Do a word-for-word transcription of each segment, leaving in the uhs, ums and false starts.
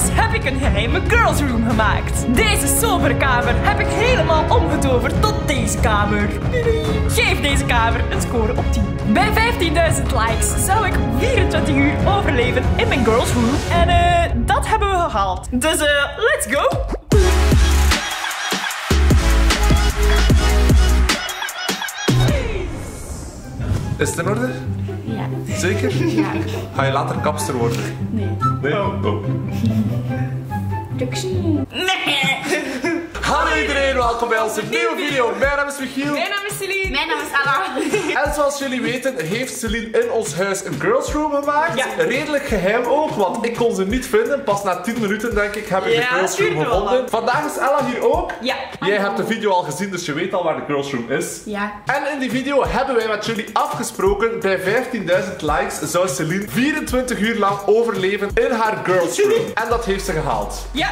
huis heb ik een geheime girls room gemaakt. Deze sobere kamer heb ik helemaal omgetoverd tot deze kamer. Geef deze kamer een score op tien. Bij vijftienduizend likes zou ik vierentwintig uur overleven in mijn girls room. En uh, dat hebben we gehaald. Dus uh, let's go! Is het in orde? Ja. Zeker? Ja. Ga je later kapster worden? Nee. Nee? Oh. oh. Nee! Hallo iedereen, welkom bij onze nieuwe video. Mijn naam is Michiel. Mijn naam is Celine. Mijn naam is Ella. En zoals jullie weten heeft Celine in ons huis een girls room gemaakt. Ja. Redelijk geheim ook, want ik kon ze niet vinden. Pas na tien minuten denk ik heb ik Ja, de girls room tuurlijk wel. gevonden. Vandaag is Ella hier ook. Ja. Jij hebt de video al gezien, dus je weet al waar de girls room is. Ja. En in die video hebben wij met jullie afgesproken, bij vijftienduizend likes zou Celine vierentwintig uur lang overleven in haar girls room. En dat heeft ze gehaald. Ja.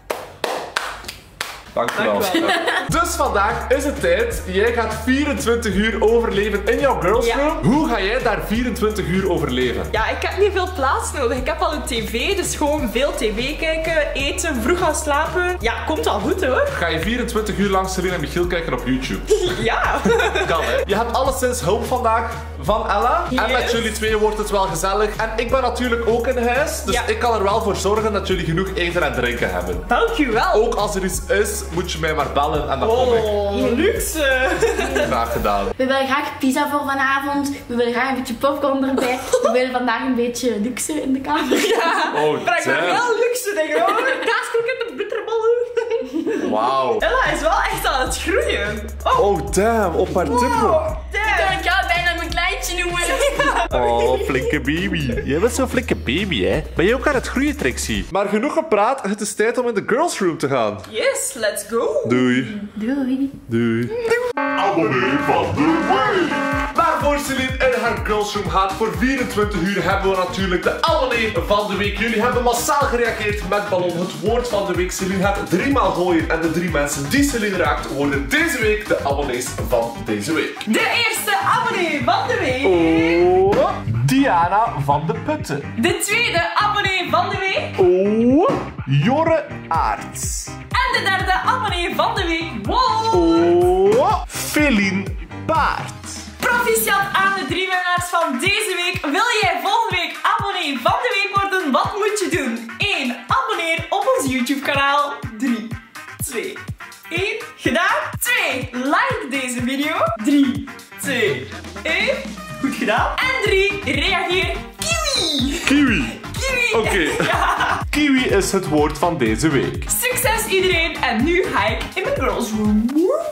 Dankjewel. Dankjewel. Dus vandaag is het tijd. Jij gaat vierentwintig uur overleven in jouw girls Ja. room. Hoe ga jij daar vierentwintig uur overleven? Ja, ik heb niet veel plaats nodig. Ik heb al een tv, dus gewoon veel tv kijken, eten, vroeg gaan slapen. Ja, komt wel goed hoor. Ga je vierentwintig uur lang Celine en Michiel kijken op YouTube? Ja. Kan hè? Je hebt alleszins hulp vandaag van Ella. En Yes. met jullie twee wordt het wel gezellig. En ik ben natuurlijk ook in huis. Dus Ja. ik kan er wel voor zorgen dat jullie genoeg eten en drinken hebben. Dankjewel. Ook als er iets is, moet je mij maar bellen en dan kom ik. Oh, luxe. Graag gedaan. We willen graag pizza voor vanavond. We willen graag een beetje popcorn erbij. We willen vandaag een beetje luxe in de kamer. Ja. Oh, Breng maar damn. wel luxe dingen hoor. Kaaskroketten, bitterballen. Wauw. Ella is wel echt aan het groeien. Oh, Oh, damn. Op haar tippen. wow. Damn. Ik jou bijna mijn kleintje noemen. Oh, flinke baby. Jij bent zo'n flinke baby, hè? Ben je ook aan het groeien, Trixie? Maar genoeg gepraat, het is tijd om in de girls room te gaan. Yes, let's go. Doei. Doei. Doei. Abonnee van de week. Waarvoor Celine in haar girls room gaat voor vierentwintig uur hebben we natuurlijk de abonnee van de week. Jullie hebben massaal gereageerd met ballon. Het woord van de week. Celine gaat driemaal gooien en de drie mensen die Celine raakt worden deze week de abonnees van deze week. De eerste abonnee van de week. Oh, Diana van de Putten. De tweede abonnee van de week. Oh, Jorre Aarts. En de derde abonnee van de week. Wow. Oh, Feline Paard. Proficiat aan de drie winnaars van deze week. Wil jij volgende week abonnee van de week worden? Wat moet je doen? één. Abonneer op ons YouTube kanaal. drie, twee, één. Gedaan. twee. Like deze video. drie, twee, één. Goed gedaan. En drie. Reageer. Kiwi. Kiwi. Kiwi. Oké. Ja. Kiwi is het woord van deze week. Succes iedereen. En nu ga ik in mijn girls room.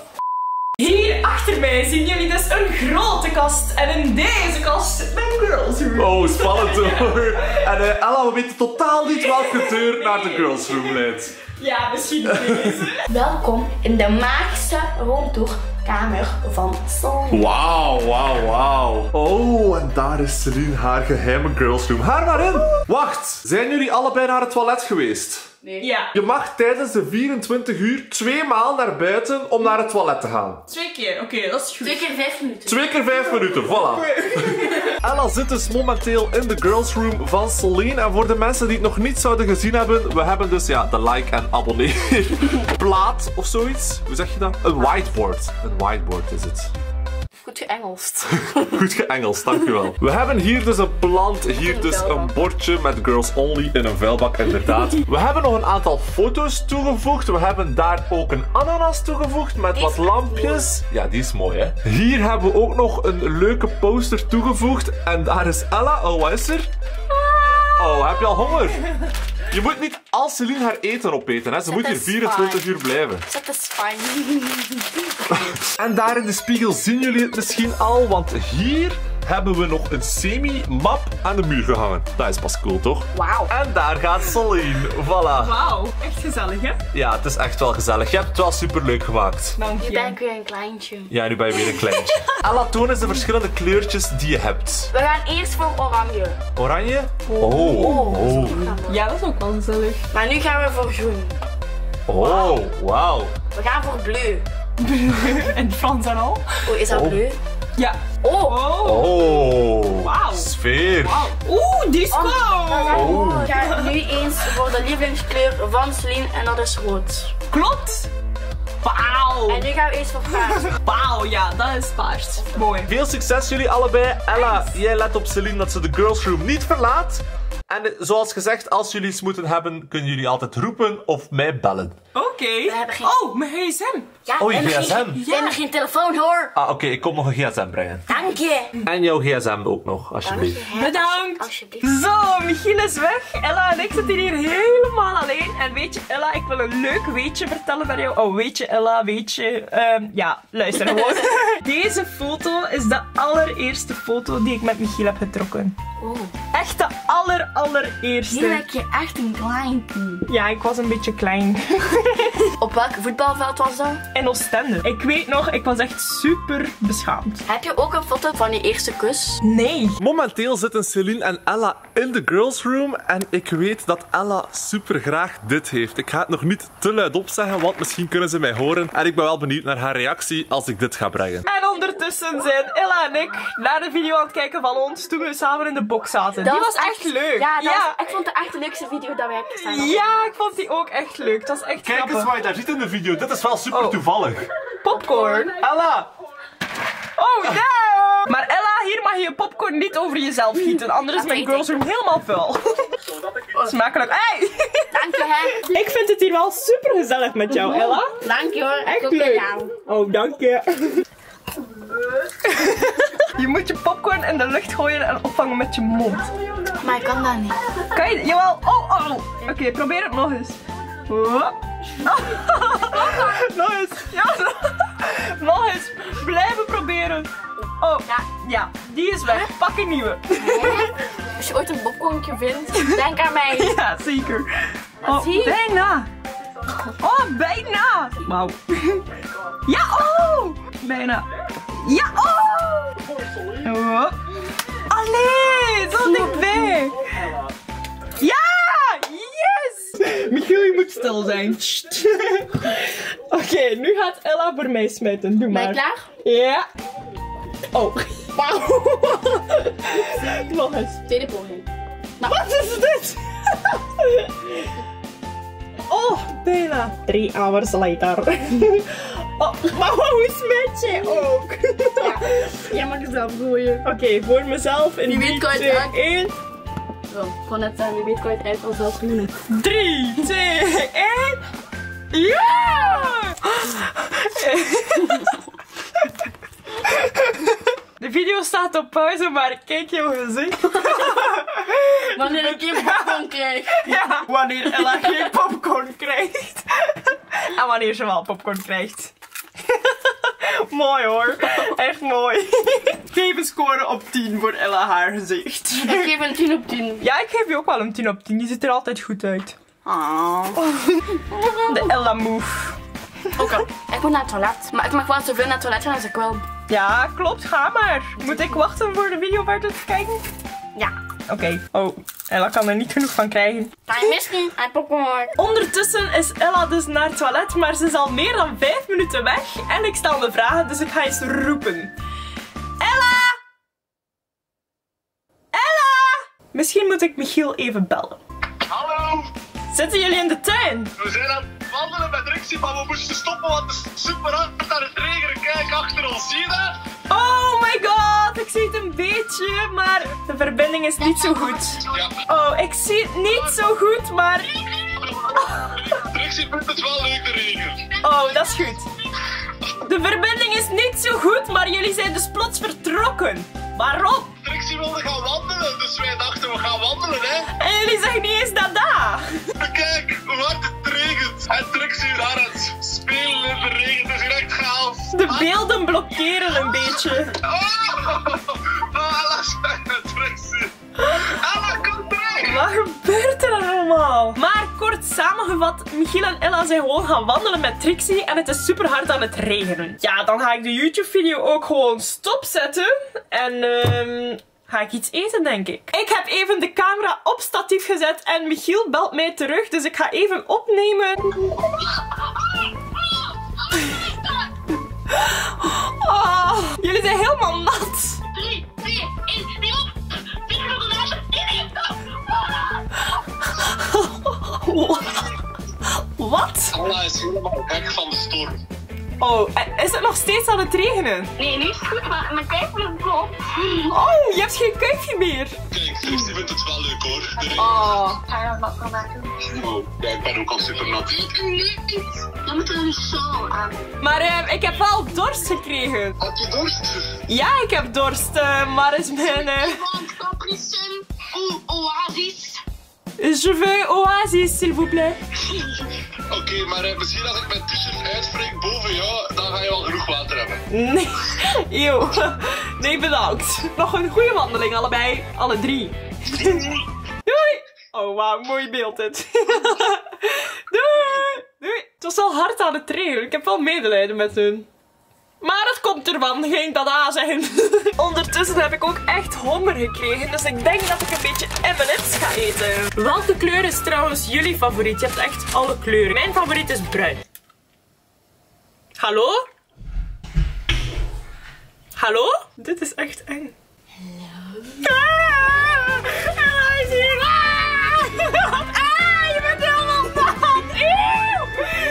Hier achter mij zien jullie dus een grote kast. En in deze kast zit mijn girls room. Oh, spannend hoor. En uh, Ella, we weten totaal niet welke deur naar de girls room leidt. Ja, misschien deze. Welkom in de magische rondtourkamer van Sol. Wauw, wauw, wauw. Oh, en daar is Celine haar geheime girls room. Haar maar in. Wacht, zijn jullie allebei naar het toilet geweest? Nee. Ja, Je mag tijdens de vierentwintig uur twee maal naar buiten om naar het toilet te gaan. twee keer. Oké, dat is goed. Twee keer vijf minuten. Twee keer vijf minuten, voilà. Ella zit dus momenteel in de girls room van Celine. En voor de mensen die het nog niet zouden gezien hebben, we hebben dus ja, de like en abonneer plaat of zoiets. Hoe zeg je dat? Een whiteboard. Een whiteboard is het. Goed geëngelst. Goed geëngels, dankjewel. We hebben hier dus een plant, hier dus een bordje met girls only in een vuilbak, inderdaad. We hebben nog een aantal foto's toegevoegd. We hebben daar ook een ananas toegevoegd met wat lampjes. Ja, die is mooi, hè. Hier hebben we ook nog een leuke poster toegevoegd. En daar is Ella. Oh, wat is er? Oh, heb je al honger? Je moet niet als Celine haar eten opeten, hè. Ze moet hier vierentwintig uur blijven. Dat is fijn. En daar in de spiegel zien jullie het misschien al, want hier hebben we nog een semi-map aan de muur gehangen. Dat is pas cool, toch? Wauw. En daar gaat Celine. Voilà. Wauw, echt gezellig hè? Ja, het is echt wel gezellig. Je hebt het wel super leuk gemaakt. Dank Nu je. ben ik weer een kleintje. Ja, nu ben je weer een kleintje. Ella, toon eens de verschillende kleurtjes die je hebt. We gaan eerst voor oranje. Oranje? Oh. Oh. Ja, dat is ook wel gezellig. Maar nu gaan we voor groen. Oh, wauw. We gaan voor bleu. En Frans en al. Oh, is dat Oh. bleu? Ja. Oh. Oh. Oh. Wauw. Sfeer. Wauw. Oeh, disco. Oh. Ik ga nu eens voor de lievelingskleur van Celine en dat is rood. Klopt. Wauw. En nu gaan we eens voor paars. Wauw, ja, dat is paars. Mooi. Veel succes jullie allebei. Ella, jij let op Celine dat ze de girls room niet verlaat. En eh, zoals gezegd, als jullie iets moeten hebben, kunnen jullie altijd roepen of mij bellen. Oké. Okay. hebben geen- Oh, mijn gsm. Ja, Oh, je en nog gsm. Geen, ja. En nog geen telefoon hoor. Ah, oké, okay, ik kom nog een gsm brengen. Dank je. En jouw gsm ook nog, alsjeblieft. Bedankt. Alsjeblieft. Zo, Michiel is weg. Ella en ik zitten hier helemaal alleen. En weet je, Ella, ik wil een leuk weetje vertellen naar jou. Oh, weet je, Ella, weet je. Um, ja, luister gewoon. Deze foto is de allereerste foto die ik met Michiel heb getrokken. Oh. Echt de aller, allereerste. Hier lijk je echt een klein kind. Ja, ik was een beetje klein. Op welk voetbalveld was dat? In Oostende. Ik weet nog, ik was echt super beschaamd. Heb je ook een foto van je eerste kus? Nee. Momenteel zitten Celine en Ella in de girls room. En ik weet dat Ella super graag dit heeft. Ik ga het nog niet te luid opzeggen, want misschien kunnen ze mij horen. En ik ben wel benieuwd naar haar reactie als ik dit ga brengen. En ondertussen zijn Ella en ik naar de video aan het kijken van ons toen we samen in de box zaten. Dat die was echt leuk. Ja, dat ja. Was, ik vond het echt de leukste video dat wij hebben gestaan. Ja, ik vond die ook echt leuk. Dat is echt Kijk grappig. eens wat je daar ziet in de video. Dit is wel super Oh. toevallig. Popcorn. Ella! Oh, no! Maar Ella, hier mag je je popcorn niet over jezelf gieten. Anders is Dat mijn weet girls room helemaal vuil. Smakelijk. Hey! Dank je, hè. Ik vind het hier wel super gezellig met jou, Ella. Dank je, hoor. Echt Ook met leuk. jou. Oh, dank je. Je moet je popcorn in de lucht gooien en opvangen met je mond. Maar ik kan dat niet. Kan je? Jawel. Oh, oh. Oké, okay, probeer het nog eens. Oh. Nog eens. Ja, nog eens. Blijven proberen. Oh, Ja. ja. Die is weg. Pak een nieuwe. Als je ooit een popcornje vindt, denk aan mij. Ja, zeker. Oh, zie je? bijna. Oh, bijna. Wauw. Ja, oh. Bijna. Ja, oh. Oh. Allee, zo dichtbij. Ja, yes. Michiel, je moet stil zijn. Oké, okay, nu gaat Ella voor mij smijten. Doe maar. Ben je klaar? Ja. Oh. Wauw. Nog eens. Tweede poging. Nou. Wat is dit? Oh, bijna. Drie hours later. Oh, maar hoe smijt jij ook? Ja, jij mag het zelf gooien. Oké, okay, voor mezelf in Wie weet drie, kan je het twee, uit. één. Zo, ik kon net zeggen, wie weet kan je het uit al zelf doen. drie, twee, één. Ja! De video staat op pauze, maar kijk jouw gezicht. Wanneer ik geen popcorn krijg. Ja, wanneer Ella geen popcorn krijgt. En wanneer ze wel popcorn krijgt. Mooi hoor. Echt mooi. Geef een score op tien voor Ella haar gezicht. Ik geef een tien op tien. Ja, ik geef je ook wel een tien op tien. Die ziet er altijd goed uit. Oh. De Ella move. Oké, okay. Ik moet naar het toilet. Maar ik mag wel zoveel naar het toilet gaan als ik wil. Ja, klopt. Ga maar. Moet ik wachten voor de video verder te kijken? Ja. Oké. Okay. Oh, Ella kan er niet genoeg van krijgen. Ga je misschien aan popcorn? Ondertussen is Ella dus naar het toilet, maar ze is al meer dan vijf minuten weg. En ik stel me vragen, dus ik ga eens roepen. Ella! Ella! Misschien moet ik Michiel even bellen. Hallo! Zitten jullie in de tuin? We zijn aan het wandelen met Rixie, maar we moesten stoppen, want het is super hard aan het regenen. Kijk achter ons, zie je dat? Oh my god, ik zie het een beetje, maar de verbinding is niet zo goed. Ja. Oh, ik zie het niet zo goed, maar... Rixie vindt het wel leuk, de regen. Oh, dat is goed. De verbinding is niet zo goed, maar jullie zijn dus plots vertrokken. Waarom? Rixie wilde gaan wandelen, dus wij dachten we gaan wandelen, hè. En jullie zeggen niet eens dada. Kijk, hoe hard het regent. En Trixie daar aan het spelen in de regen, het is hier echt chaos. De beelden blokkeren een beetje. Oh, oh Ella, Trixie. Ella, kom terug. Wat gebeurt er allemaal? Maar kort samengevat, Michiel en Ella zijn gewoon gaan wandelen met Trixie en het is super hard aan het regenen. Ja, dan ga ik de YouTube video ook gewoon stopzetten en um, ga ik iets eten, denk ik. Ik heb even de camera op statief gezet en Michiel belt mij terug, dus ik ga even opnemen. Oh, jullie jullie zijn helemaal nat. drie, twee, één, niet op! Vier krokodillen, Wat? Allah is helemaal gek van de storm. Oh, is het nog steeds aan het regenen? Nee, nu is het goed, maar mijn kuif is bloot. Oh, je hebt geen kuifje meer. Kijk, Trixie vindt het wel leuk hoor. De regen. Oh. Ga je dat wakker maken? Oh, ja, ik ben ook al super nat. Ik kan nu iets. Dan moet er een shawl aan. Maar uh, ik heb wel dorst gekregen. Had je dorst? Ja, ik heb dorst, uh, maar is mijn... Uh... Want capricen ou oasis. Je veux oasis, s'il vous plaît. Oké, okay, maar uh, misschien als ik mijn t-shirt uitspring boven jou, dan ga je wel genoeg water hebben. Nee, eeuw. Nee, bedankt. Nog een goede wandeling, allebei. Alle drie. Doei. Oh, wauw, mooi beeld dit. Doei. Doei. Het was wel hard aan het regenen. Ik heb wel medelijden met hun. Maar het komt ervan, geen tada zijn. Ondertussen heb ik ook echt honger gekregen, dus ik denk dat ik een beetje M en M's ga eten. Welke kleur is trouwens jullie favoriet? Je hebt echt alle kleuren. Mijn favoriet is bruin. Hallo? Hallo? Dit is echt eng. Hallo? Ah, Ella is hier. Ah, ah, je bent helemaal nat. Eeuw.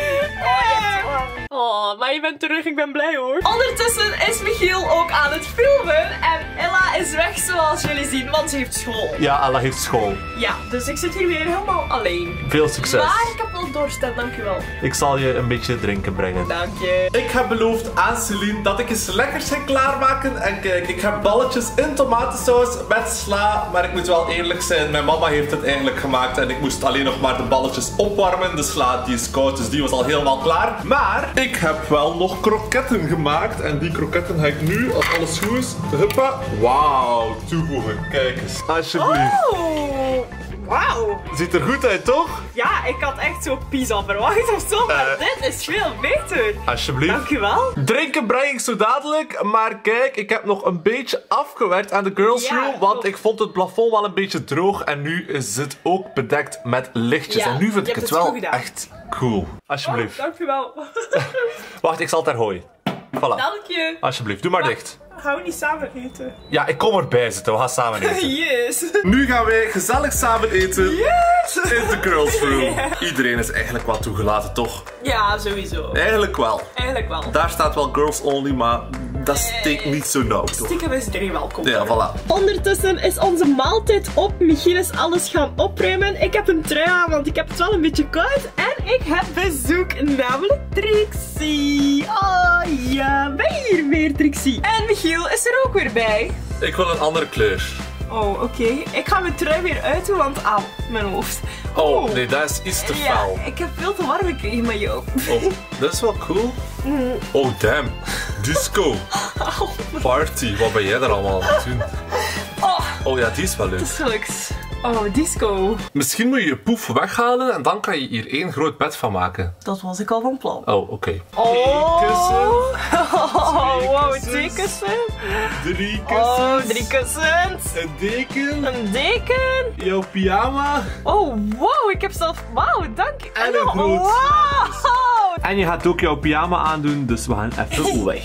Oh, maar je bent terug, ik ben blij hoor. Ondertussen is Michiel ook aan het filmen en Ella is weg zoals jullie zien, want ze heeft school. Ja, Ella heeft school. Ja, dus ik zit hier weer helemaal alleen. Veel succes. Maar ik heb wel dorst en dankjewel. Ik zal je een beetje drinken brengen. Dank je. Ik heb beloofd aan Celine dat ik eens lekkers ga klaarmaken. En kijk, ik heb balletjes in tomatensaus met sla. Maar ik moet wel eerlijk zijn, mijn mama heeft het eigenlijk gemaakt. En ik moest alleen nog maar de balletjes opwarmen. De sla die is koud, dus die was al helemaal klaar. Maar ik heb wel nog kroketten gemaakt. En die kroketten ga ik nu, als alles goed is, huppa, wauw, toevoegen. Kijk eens, alsjeblieft. Oh, wauw. Ziet er goed uit, toch? Ja, ik had echt zo pizza verwacht of zo, maar Uh, dit is veel beter. Alsjeblieft. Dankjewel. Drinken breng ik zo dadelijk, maar kijk, ik heb nog een beetje afgewerkt aan de girls Ja, room, want klopt. ik vond het plafond wel een beetje droog en nu is het ook bedekt met lichtjes. Ja, en nu vind je ik hebt het het wel goed gedaan. echt cool. Alsjeblieft. Oh, dankjewel. Wacht, ik zal het daar gooien. Voilà. Dank je. Alsjeblieft, doe maar dicht. Gaan we niet samen eten? Ja, ik kom erbij zitten, we gaan samen eten. Yes. Nu gaan wij gezellig samen eten Yes. in de girls room. Yeah. Iedereen is eigenlijk wel toegelaten, toch? Ja, sowieso. Eigenlijk wel. Eigenlijk wel. Daar staat wel girls only, maar dat steekt niet zo nauw, toch? Stiekem is iedereen welkom. Ja, voilà. Ondertussen is onze maaltijd op. Michiel is alles gaan opruimen. Ik heb een trui aan, want ik heb het wel een beetje koud. En ik heb bezoek, namelijk Trixie. Oh ja, ben je hier weer, Trixie? En Michiel is er ook weer bij. Ik wil een andere kleur. Oh, oké. Okay. Ik ga mijn trui weer uitdoen, want aan mijn hoofd. Oh, nee, dat is iets te Ja, fel. ik heb veel te warm gekregen met jou. Oh, dat is wel cool. Oh, damn. Disco. Party. Wat ben jij er allemaal aan het doen? Oh, Oh ja, die is wel leuk. dat is gelukt. Oh, disco. Misschien moet je je poef weghalen en dan kan je hier één groot bed van maken. Dat was ik al van plan. Oh, oké. Okay. Oh, kussen. Oh, wow, kussens. twee kussen. Drie kussens. Oh, drie kussens. Een deken. Een deken. Jouw pyjama. Oh, wow, ik heb zelf... Wauw, dank je. En een Oh, groot. wow. En je gaat ook jouw pyjama aandoen, dus we gaan even weg.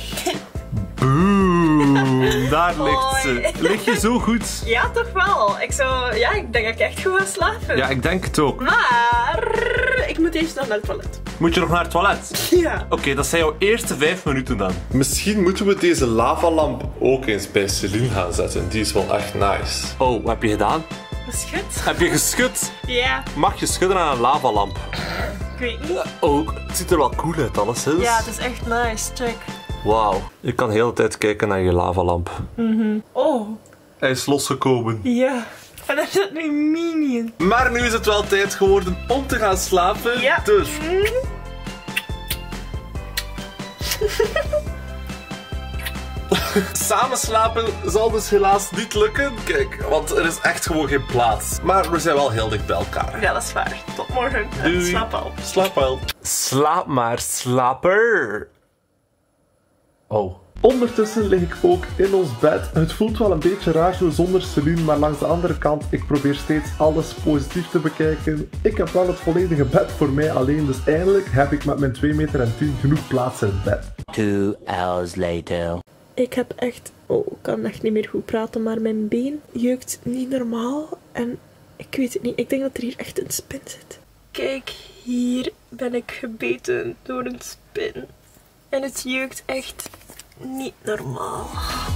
Boom, daar ligt ze. Lig je zo goed? Ja, toch wel. Ik zou... Ja, ik denk dat ik echt goed ga slapen. Ja, ik denk het ook. Maar... Ik moet eerst nog naar het toilet. Moet je nog naar het toilet? Ja. Oké, okay, dat zijn jouw eerste vijf minuten dan. Misschien moeten we deze lavalamp ook eens bij Celine gaan zetten. Die is wel echt nice. Oh, wat heb je gedaan? Geschud? Heb je geschud? Ja. Mag je schudden aan een lavalamp? Ik weet niet. Oh, het ziet er wel cool uit, alleszins. Ja, het is echt nice. Check. Wauw, je kan de hele tijd kijken naar je lavalamp. Oh. Hij is losgekomen. Ja. En daar zit nu minion. Maar nu is het wel tijd geworden om te gaan slapen. Ja. Dus. Samen slapen zal dus helaas niet lukken. Kijk, want er is echt gewoon geen plaats. Maar we zijn wel heel dicht bij elkaar. Ja, dat is waar. Tot morgen. Doei. En slaap al. Slaap wel. Slaap maar, slapper. Oh. Ondertussen lig ik ook in ons bed. Het voelt wel een beetje raar zo zonder Celine, maar langs de andere kant, ik probeer steeds alles positief te bekijken. Ik heb wel het volledige bed voor mij alleen, dus eindelijk heb ik met mijn twee meter en tien genoeg plaats in het bed. Two hours later. Ik heb echt... Oh, ik kan echt niet meer goed praten, maar mijn been jeukt niet normaal. En ik weet het niet. Ik denk dat er hier echt een spin zit. Kijk, hier ben ik gebeten door een spin. En het jeukt echt niet normaal.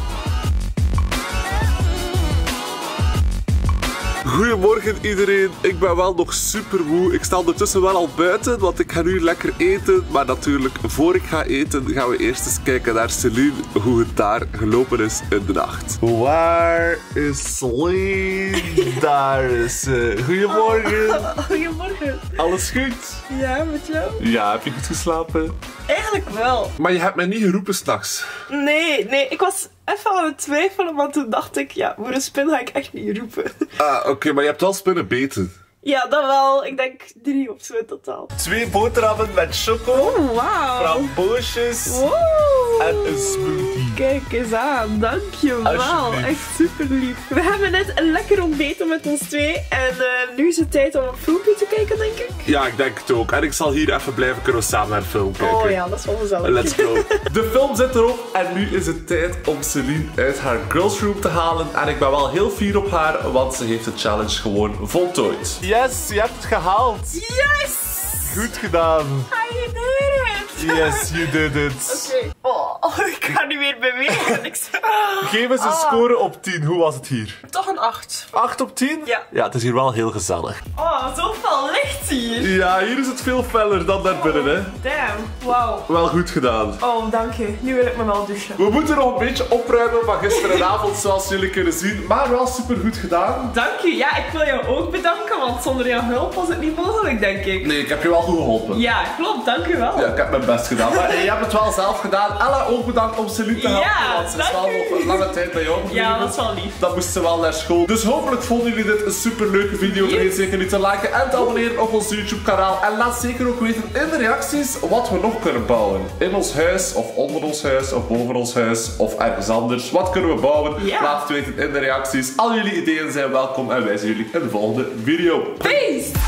Goedemorgen iedereen, ik ben wel nog super moe. Ik sta ondertussen wel al buiten, want ik ga nu lekker eten. Maar natuurlijk, voor ik ga eten, gaan we eerst eens kijken naar Celine, hoe het daar gelopen is in de nacht. Waar is Celine? Daar is ze. Goedemorgen. Oh, goedemorgen. Alles goed? Ja, met jou? Ja, heb je goed geslapen? Eigenlijk wel. Maar je hebt mij niet geroepen s'nachts. Nee, nee, ik was even aan het twijfelen, want toen dacht ik, ja, voor een spin ga ik echt niet roepen. Ah, oké, okay, maar je hebt wel spinnen beten. Ja, dat wel. Ik denk drie of zo in totaal. Twee boterhammen met choco, Oh, wauw. framboosjes Wow. en een smoothie. Kijk eens aan, dankjewel. Alsjeblieft. Echt super lief. We hebben net een lekker ontbeten met ons twee. En uh, nu is het tijd om een filmpje te kijken, denk ik. Ja, ik denk het ook. En ik zal hier even blijven, kunnen we samen naar een film kijken. Oh ja, dat is wel gezellig. Let's go. De film zit erop en nu is het tijd om Celine uit haar girls room te halen. En ik ben wel heel fier op haar, want ze heeft de challenge gewoon voltooid. Yes, je hebt het gehaald. Yes! Goed gedaan. I did it! Yes, you did it. Oké. Oh, ik ga nu weer bewegen. Ik zeg- Geef eens een score op tien. Hoe was het hier? Toch een acht. acht op tien? Ja. Ja, het is hier wel heel gezellig. Oh, zoveel licht hier. Ja, hier is het veel feller dan daar binnen, hè. Damn, wauw. Wel goed gedaan. Oh, dank je. Nu wil ik me wel douchen. We moeten nog een beetje opruimen van gisteravond, zoals jullie kunnen zien. Maar wel super goed gedaan. Dank je. Ja, ik wil jou ook bedanken, want zonder jouw hulp was het niet mogelijk, denk ik. Nee, ik heb je wel goed geholpen. Ja, klopt. Dank je wel. Ja, ik heb mijn best gedaan. Maar hey, je hebt het wel zelf gedaan. Ella, ook bedankt om Celine te helpen. Ja, want ze is dank wel u. nog een lange tijd bij jou gebleven. Ja, dat is wel lief. Dan moest ze wel naar school. Dus hopelijk vonden jullie dit een super leuke video. Yes. Vergeet zeker niet te liken en te abonneren op ons YouTube kanaal. En laat zeker ook weten in de reacties wat we nog kunnen bouwen. In ons huis, of onder ons huis, of boven ons huis, of ergens anders. Wat kunnen we bouwen? Ja. Laat het weten in de reacties. Al jullie ideeën zijn welkom en wij zien jullie in de volgende video. Peace!